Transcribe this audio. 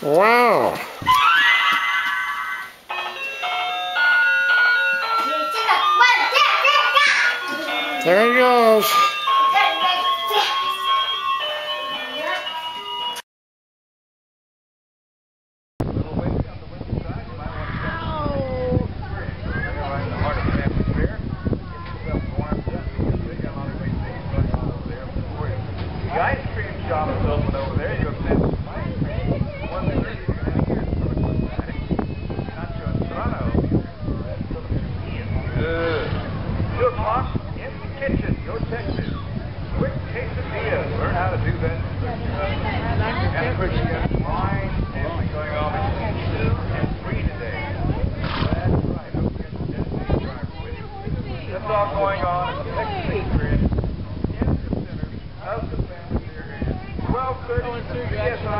Wow. There he goes. The ice cream shop is open over there. You go to 1:30. Good. 2 o'clock in the kitchen. Go Texas. Quick quesadillas. Learn how to do that. And of course, you got wine and going on between 2 and 3 today. That's right. Don't forget the Tennessee driver with you. That's all going on at the Texas Experience in the center of the family here. 12:30 CSI